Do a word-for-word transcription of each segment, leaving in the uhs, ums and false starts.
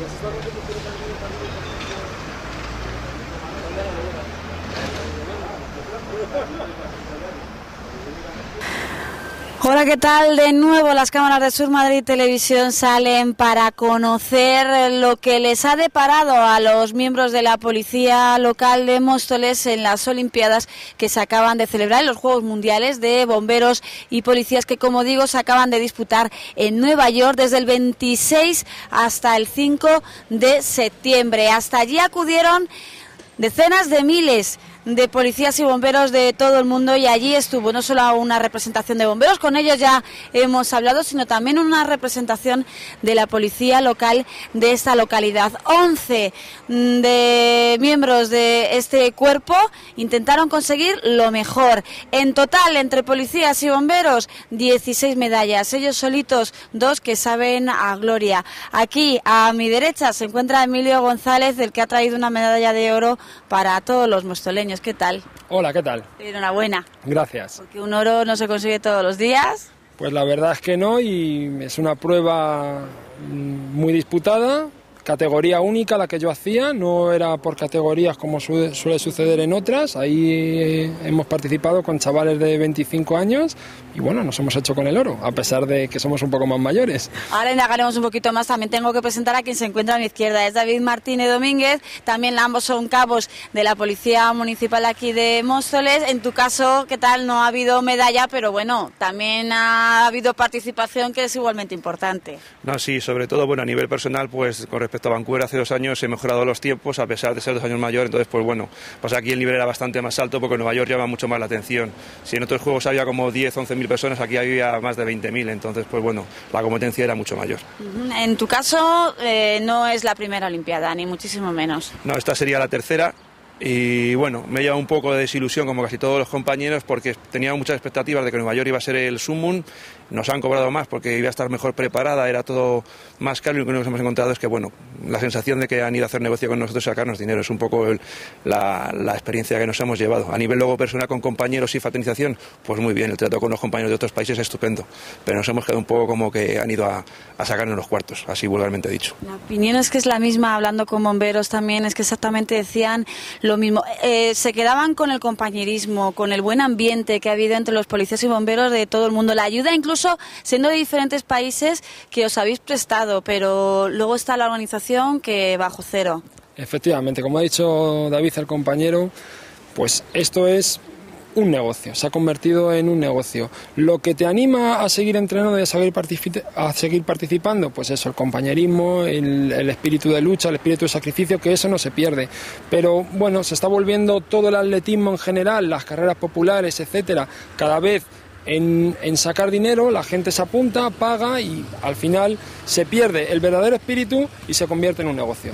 Hola, ¿qué tal? De nuevo las cámaras de Sur Madrid Televisión salen para conocer lo que les ha deparado a los miembros de la Policía Local de Móstoles en las Olimpiadas que se acaban de celebrar, en los Juegos Mundiales de Bomberos y Policías que, como digo, se acaban de disputar en Nueva York desde el veintiséis hasta el cinco de septiembre. Hasta allí acudieron decenas de miles de policías y bomberos de todo el mundo y allí estuvo no solo una representación de bomberos, con ellos ya hemos hablado, sino también una representación de la policía local de esta localidad. once de miembros de este cuerpo intentaron conseguir lo mejor. En total, entre policías y bomberos, dieciséis medallas. Ellos solitos, dos que saben a gloria. Aquí, a mi derecha, se encuentra Emilio González, el que ha traído una medalla de oro para todos los mostoleños. ¿Qué tal? Hola, ¿qué tal? Enhorabuena. Gracias. Porque un oro no se consigue todos los días. Pues la verdad es que no, y es una prueba muy disputada, categoría única la que yo hacía, no era por categorías como suele, suele suceder en otras. Ahí hemos participado con chavales de veinticinco años y bueno, nos hemos hecho con el oro, a pesar de que somos un poco más mayores. Ahora indagaremos un poquito más. También tengo que presentar a quien se encuentra a mi izquierda, es David Martínez Domínguez. También ambos son cabos de la Policía Municipal aquí de Móstoles. En tu caso, ¿qué tal? No ha habido medalla, pero bueno, también ha habido participación, que es igualmente importante. No, sí, sobre todo, bueno, a nivel personal, pues con respecto a Vancouver hace dos años he mejorado los tiempos, a pesar de ser dos años mayor. Entonces, pues bueno, pues aquí el nivel era bastante más alto porque Nueva York llama mucho más la atención. Si en otros juegos había como diez, once mil personas, aquí había más de veinte mil, entonces pues bueno, la competencia era mucho mayor. En tu caso eh, no es la primera Olimpiada, ni muchísimo menos. No, esta sería la tercera. Y bueno, me lleva un poco de desilusión como casi todos los compañeros porque tenía muchas expectativas de que Nueva York iba a ser el sumum. Nos han cobrado más porque iba a estar mejor preparada, era todo más caro, y lo que nos hemos encontrado es que bueno, la sensación de que han ido a hacer negocio con nosotros y sacarnos dinero es un poco el, la, la experiencia que nos hemos llevado. A nivel luego personal con compañeros y fraternización, pues muy bien, el trato con los compañeros de otros países es estupendo, pero nos hemos quedado un poco como que han ido a, a sacarnos los cuartos, así vulgarmente dicho. La opinión es que es la misma, hablando con bomberos también, es que exactamente decían lo mismo. Eh, se quedaban con el compañerismo, con el buen ambiente que ha habido entre los policías y bomberos de todo el mundo, la ayuda incluso siendo de diferentes países que os habéis prestado, pero luego está la organización que bajo cero. Efectivamente, como ha dicho David, el compañero, pues esto es un negocio, se ha convertido en un negocio. Lo que te anima a seguir entrenando y a seguir, a seguir participando, pues eso, el compañerismo, el, el espíritu de lucha, el espíritu de sacrificio, que eso no se pierde. Pero bueno, se está volviendo todo el atletismo en general, las carreras populares, etcétera, cada vez En, en sacar dinero. La gente se apunta, paga y al final se pierde el verdadero espíritu y se convierte en un negocio.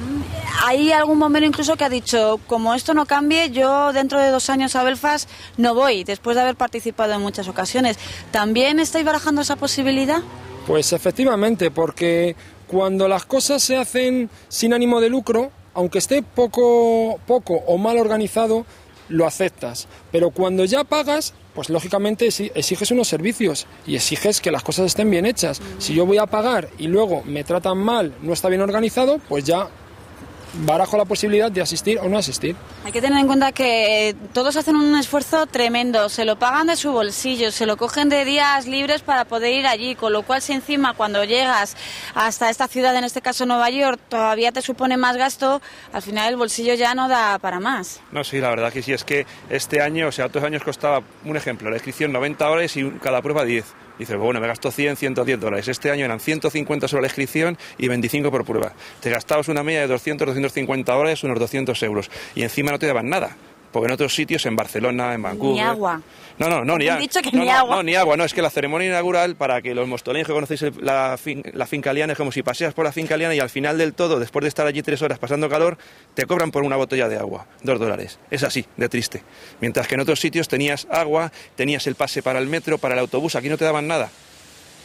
Hay algún bombero incluso que ha dicho, como esto no cambie, yo dentro de dos años a Belfast no voy, después de haber participado en muchas ocasiones. ¿También estáis barajando esa posibilidad? Pues efectivamente, porque cuando las cosas se hacen sin ánimo de lucro, aunque esté poco, poco o mal organizado, lo aceptas, pero cuando ya pagas, pues lógicamente exiges unos servicios y exiges que las cosas estén bien hechas. Si yo voy a pagar y luego me tratan mal, no está bien organizado, pues ya barajo la posibilidad de asistir o no asistir. Hay que tener en cuenta que todos hacen un esfuerzo tremendo, se lo pagan de su bolsillo, se lo cogen de días libres para poder ir allí, con lo cual si encima cuando llegas hasta esta ciudad, en este caso Nueva York, todavía te supone más gasto, al final el bolsillo ya no da para más. No, sí, la verdad que sí, es que este año, o sea, otros años costaba, un ejemplo, la inscripción noventa dólares y cada prueba diez. Dices, bueno, me gasto cien, ciento diez dólares. Este año eran ciento cincuenta sobre la inscripción y veinticinco por prueba. Te gastabas una media de doscientos, doscientos cincuenta dólares, unos doscientos euros. Y encima no te daban nada. Porque en otros sitios, en Barcelona, en Vancouver... Ni agua. No, no, no, ni, han dicho que no, ni no, agua. No, ni agua, no, es que la ceremonia inaugural, para que los mostoleños que conocéis el, la, fin, la finca liana, es como si paseas por la finca liana y al final del todo, después de estar allí tres horas pasando calor, te cobran por una botella de agua, dos dólares. Es así, de triste. Mientras que en otros sitios tenías agua, tenías el pase para el metro, para el autobús, aquí no te daban nada.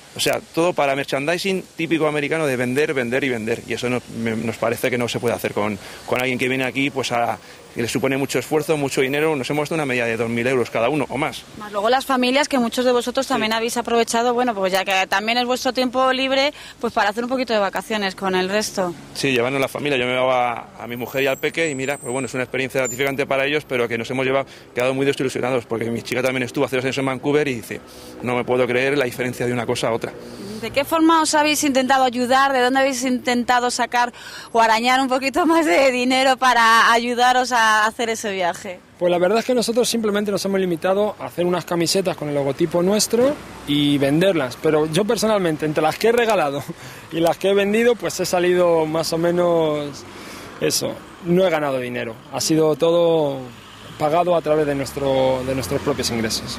O sea, todo para merchandising típico americano de vender, vender y vender. Y eso nos, me, nos parece que no se puede hacer con, con alguien que viene aquí, pues a, que le supone mucho esfuerzo, mucho dinero. Nos hemos dado una media de dos mil euros cada uno o más. Más luego las familias, que muchos de vosotros también sí. habéis aprovechado, bueno, pues ya que también es vuestro tiempo libre, pues para hacer un poquito de vacaciones con el resto. Sí, llevarnos la familia. Yo me llevaba a, a mi mujer y al peque y mira, pues bueno, es una experiencia gratificante para ellos, pero que nos hemos llevado, quedado muy desilusionados, porque mi chica también estuvo hace dos años en Vancouver y dice, no me puedo creer la diferencia de una cosa a otra. ¿De qué forma os habéis intentado ayudar? ¿De dónde habéis intentado sacar o arañar un poquito más de dinero para ayudaros a hacer ese viaje? Pues la verdad es que nosotros simplemente nos hemos limitado a hacer unas camisetas con el logotipo nuestro y venderlas. Pero yo personalmente, entre las que he regalado y las que he vendido, pues he salido más o menos eso. No he ganado dinero. Ha sido todo pagado a través de, nuestro, de nuestros propios ingresos.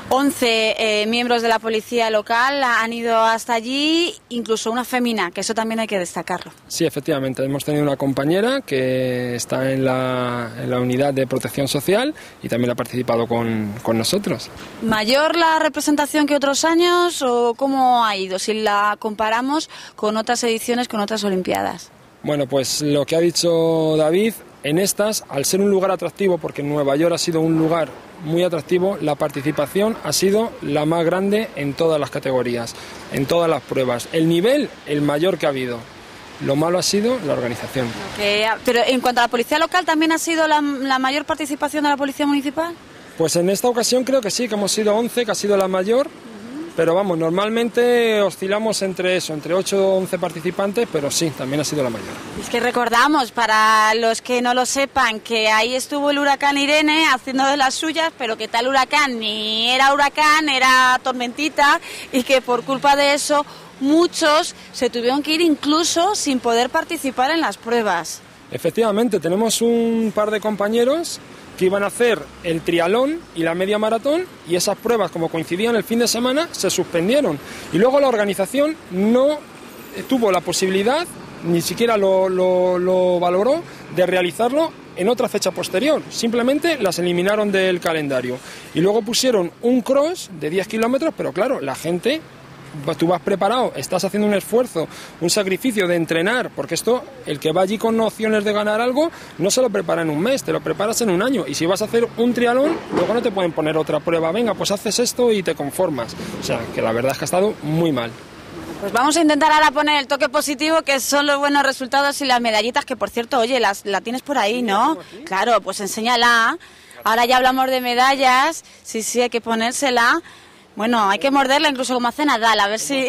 once eh, miembros de la policía local han ido hasta allí, incluso una fémina, que eso también hay que destacarlo. Sí, efectivamente, hemos tenido una compañera que está en la, en la unidad de protección social y también ha participado con, con nosotros. ¿Mayor la representación que otros años o cómo ha ido, si la comparamos con otras ediciones, con otras Olimpiadas? Bueno, pues lo que ha dicho David, en estas, al ser un lugar atractivo, porque Nueva York ha sido un lugar muy atractivo, la participación ha sido la más grande en todas las categorías, en todas las pruebas. El nivel, el mayor que ha habido. Lo malo ha sido la organización. Okay, pero en cuanto a la policía local, ¿también ha sido la, la mayor participación de la policía municipal? Pues en esta ocasión creo que sí, que hemos sido once, que ha sido la mayor. Pero vamos, normalmente oscilamos entre eso, entre ocho o once participantes, pero sí, también ha sido la mayor. Es que recordamos, para los que no lo sepan, que ahí estuvo el huracán Irene haciendo de las suyas, pero que tal huracán ni era huracán, era tormentita, y que por culpa de eso muchos se tuvieron que ir incluso sin poder participar en las pruebas. Efectivamente, tenemos un par de compañeros que iban a hacer el triatlón y la media maratón, y esas pruebas, como coincidían el fin de semana, se suspendieron. Y luego la organización no tuvo la posibilidad, ni siquiera lo, lo, lo valoró, de realizarlo en otra fecha posterior. Simplemente las eliminaron del calendario. Y luego pusieron un cross de diez kilómetros, pero claro, la gente... Tú vas preparado, estás haciendo un esfuerzo, un sacrificio de entrenar, porque esto, el que va allí con opciones de ganar algo, no se lo prepara en un mes, te lo preparas en un año. Y si vas a hacer un triatlón, luego no te pueden poner otra prueba, venga, pues haces esto y te conformas. O sea, que la verdad es que ha estado muy mal. Pues vamos a intentar ahora poner el toque positivo, que son los buenos resultados y las medallitas, que por cierto, oye, las, la tienes por ahí, ¿no? Claro, pues enséñala. Ahora ya hablamos de medallas, sí, sí, hay que ponérsela. Bueno, hay que morderla incluso como hace Nadal, a ver si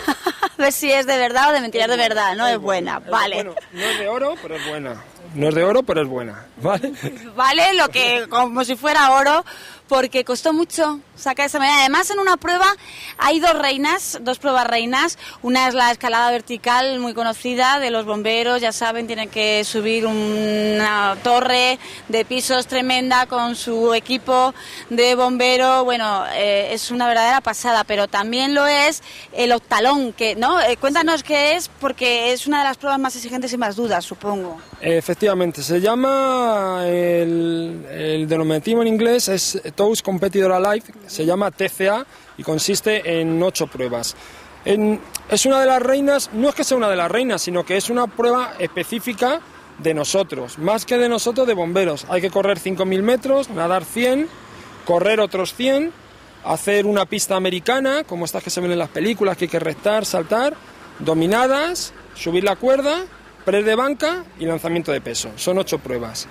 a ver si es de verdad o de mentira, de verdad, no es buena, vale. Bueno, no es de oro, pero es buena. No es de oro, pero es buena, ¿vale? Vale, lo que como si fuera oro, porque costó mucho sacar esa medalla. Además, en una prueba hay dos reinas, dos pruebas reinas. Una es la escalada vertical, muy conocida, de los bomberos, ya saben, tienen que subir una torre de pisos tremenda con su equipo de bombero. Bueno, eh, es una verdadera pasada, pero también lo es el octalón, que, ¿no? Eh, cuéntanos qué es, porque es una de las pruebas más exigentes y más duras, supongo. Efectivamente, se llama, el, el denominativo en inglés es Toast Competitor Alive, se llama T C A y consiste en ocho pruebas. En, es una de las reinas, no es que sea una de las reinas, sino que es una prueba específica de nosotros, más que de nosotros, de bomberos. Hay que correr cinco mil metros, nadar cien, correr otros cien, hacer una pista americana, como estas que se ven en las películas, que hay que rectar, saltar, dominadas, subir la cuerda, press de banca y lanzamiento de peso. Son ocho pruebas.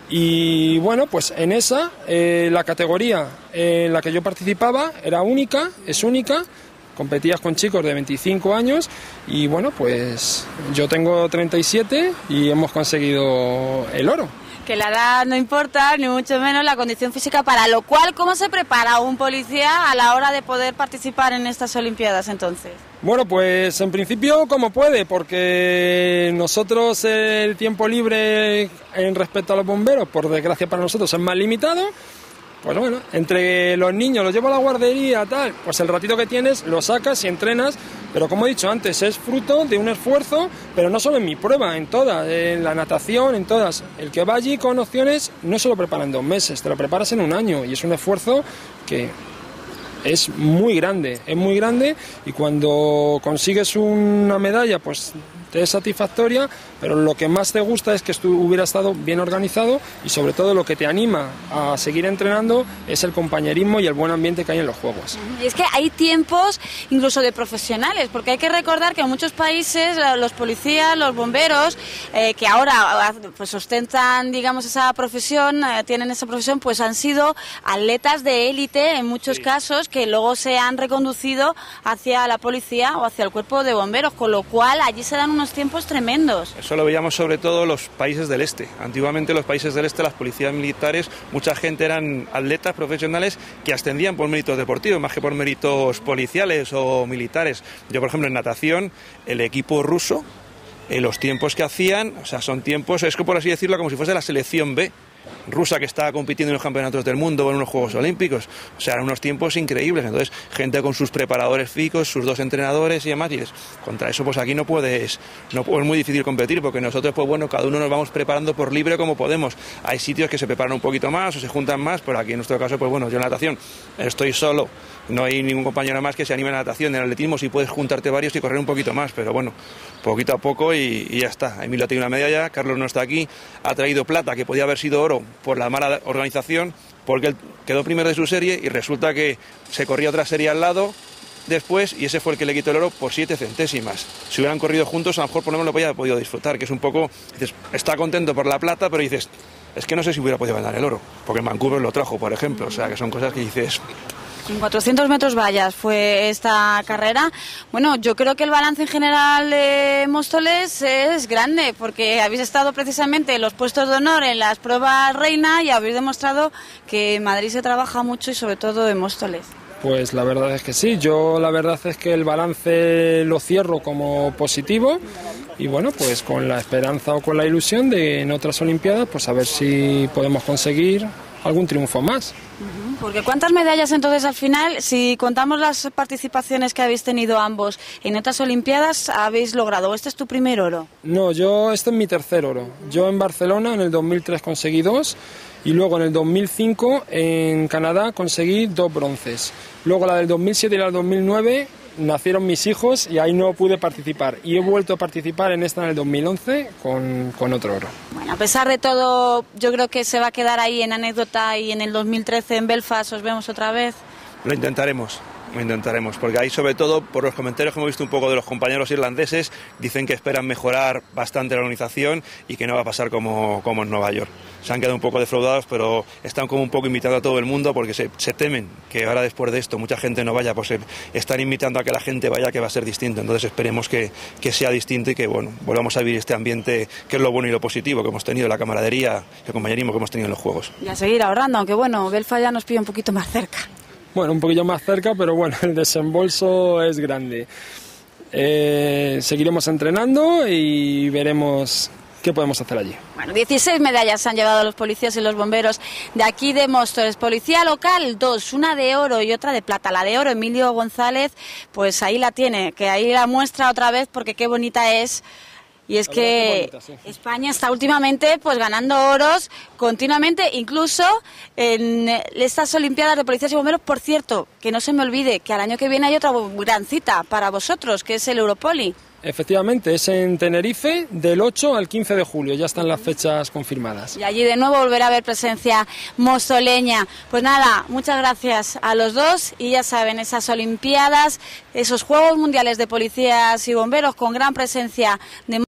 Y bueno, pues en esa, eh, la categoría en la que yo participaba era única, es única, competías con chicos de veinticinco años y bueno, pues yo tengo treinta y siete y hemos conseguido el oro. Que la edad no importa, ni mucho menos la condición física, para lo cual, ¿cómo se prepara un policía a la hora de poder participar en estas Olimpiadas entonces? Bueno, pues en principio como puede, porque nosotros el tiempo libre en respecto a los bomberos, por desgracia para nosotros, es más limitado. Pues bueno, entre los niños los llevo a la guardería, tal, pues el ratito que tienes lo sacas y entrenas, pero como he dicho antes, es fruto de un esfuerzo, pero no solo en mi prueba, en todas, en la natación, en todas. El que va allí con opciones no se lo prepara en dos meses, te lo preparas en un año y es un esfuerzo que es muy grande, es muy grande y cuando consigues una medalla pues te es satisfactoria, pero lo que más te gusta es que estu- hubiera estado bien organizado y sobre todo lo que te anima a seguir entrenando es el compañerismo y el buen ambiente que hay en los Juegos. Y es que hay tiempos incluso de profesionales, porque hay que recordar que en muchos países los policías, los bomberos, eh, que ahora pues ostentan, digamos, esa profesión, eh, tienen esa profesión, pues han sido atletas de élite en muchos sí. casos que luego se han reconducido hacia la policía o hacia el cuerpo de bomberos, con lo cual allí se dan unos tiempos tremendos. Eso lo veíamos sobre todo los países del este. Antiguamente los países del este, las policías militares, mucha gente eran atletas profesionales que ascendían por méritos deportivos, más que por méritos policiales o militares. Yo, por ejemplo, en natación, el equipo ruso, eh, los tiempos que hacían, o sea, son tiempos, es que por así decirlo, como si fuese la selección B rusa que estaba compitiendo en los campeonatos del mundo o en unos Juegos Olímpicos. O sea, eran unos tiempos increíbles. Entonces, gente con sus preparadores físicos, sus dos entrenadores y demás. Y dices, contra eso, pues aquí no puedes, no es muy difícil competir, porque nosotros, pues bueno, cada uno nos vamos preparando por libre como podemos. Hay sitios que se preparan un poquito más o se juntan más, pero aquí en nuestro caso, pues bueno, yo en natación estoy solo. No hay ningún compañero más que se anime a natación. En atletismo sí puedes juntarte varios y correr un poquito más, pero bueno, poquito a poco y, y ya está. Emilio ha tenido una medalla, Carlos no está aquí, ha traído plata, que podía haber sido oro por la mala organización, porque él quedó primero de su serie y resulta que se corría otra serie al lado después y ese fue el que le quitó el oro por siete centésimas. Si hubieran corrido juntos, a lo mejor por lo menos lo había podido disfrutar, que es un poco, dices, está contento por la plata, pero dices, es que no sé si hubiera podido ganar el oro, porque en Vancouver lo trajo, por ejemplo, o sea, que son cosas que dices... En cuatrocientos metros vallas fue esta carrera. Bueno, yo creo que el balance en general de Móstoles es grande, porque habéis estado precisamente en los puestos de honor en las pruebas reina y habéis demostrado que en Madrid se trabaja mucho y sobre todo en Móstoles. Pues la verdad es que sí, yo la verdad es que el balance lo cierro como positivo y bueno, pues con la esperanza o con la ilusión de en otras Olimpiadas, pues a ver si podemos conseguir algún triunfo más. Porque ¿cuántas medallas entonces al final, si contamos las participaciones que habéis tenido ambos en otras Olimpiadas, habéis logrado? ¿Este es tu primer oro? No, yo este es mi tercer oro. Yo en Barcelona en el dos mil tres conseguí dos y luego en el dos mil cinco en Canadá conseguí dos bronces. Luego la del dos mil siete y la del dos mil nueve nacieron mis hijos y ahí no pude participar. Y he vuelto a participar en esta en el dos mil once con, con otro oro. Bueno, a pesar de todo, yo creo que se va a quedar ahí en anécdota y en el dos mil trece en Belfast os vemos otra vez. Lo intentaremos. Lo intentaremos, porque ahí sobre todo por los comentarios que hemos visto un poco de los compañeros irlandeses, dicen que esperan mejorar bastante la organización y que no va a pasar como, como en Nueva York. Se han quedado un poco defraudados, pero están como un poco invitando a todo el mundo porque se, se temen que ahora después de esto mucha gente no vaya, pues se, están invitando a que la gente vaya, que va a ser distinto. Entonces esperemos que, que sea distinto y que bueno, volvamos a vivir este ambiente que es lo bueno y lo positivo que hemos tenido, la camaradería, el compañerismo que hemos tenido en los Juegos. Y a seguir ahorrando, aunque bueno, Belfast ya nos pilla un poquito más cerca. Bueno, un poquillo más cerca, pero bueno, el desembolso es grande. Eh, seguiremos entrenando y veremos qué podemos hacer allí. Bueno, dieciséis medallas se han llevado los policías y los bomberos de aquí de Móstoles. Policía local, dos, una de oro y otra de plata. La de oro, Emilio González, pues ahí la tiene, que ahí la muestra otra vez porque qué bonita es. Y es que bonita, sí. España está últimamente pues ganando oros continuamente, incluso en estas Olimpiadas de Policías y Bomberos. Por cierto, que no se me olvide que al año que viene hay otra gran cita para vosotros, que es el Europoli. Efectivamente, es en Tenerife del ocho al quince de julio, ya están las fechas confirmadas. Y allí de nuevo volverá a haber presencia mostoleña. Pues nada, muchas gracias a los dos y ya saben, esas Olimpiadas, esos Juegos Mundiales de Policías y Bomberos con gran presencia de